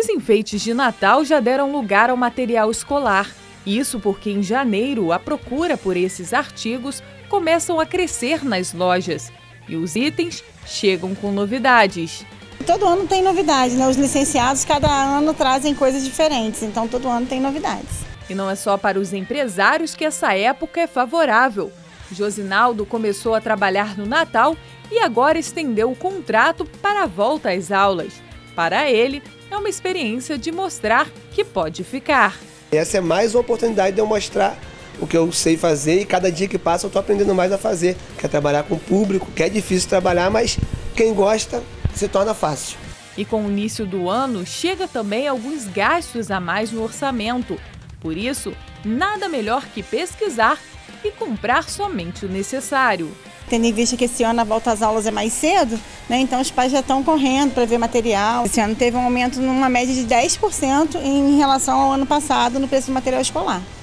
Os enfeites de Natal já deram lugar ao material escolar. Isso porque em janeiro a procura por esses artigos começam a crescer nas lojas. E os itens chegam com novidades. Todo ano tem novidades, né? Os licenciados cada ano trazem coisas diferentes, então todo ano tem novidades. E não é só para os empresários que essa época é favorável. Josinaldo começou a trabalhar no Natal e agora estendeu o contrato para a volta às aulas. Para ele, é uma experiência de mostrar que pode ficar. Essa é mais uma oportunidade de eu mostrar o que eu sei fazer e cada dia que passa eu estou aprendendo mais a fazer. Que é trabalhar com o público, que é difícil trabalhar, mas quem gosta se torna fácil. E com o início do ano, chega também alguns gastos a mais no orçamento. Por isso, nada melhor que pesquisar e comprar somente o necessário. Tendo em vista que esse ano a volta às aulas é mais cedo, né? Então os pais já estão correndo para ver material. Esse ano teve um aumento numa média de 10% em relação ao ano passado no preço do material escolar.